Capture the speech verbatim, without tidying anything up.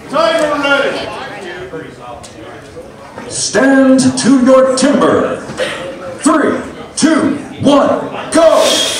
Timer ready. Stand to your timber. Three, two, one, go!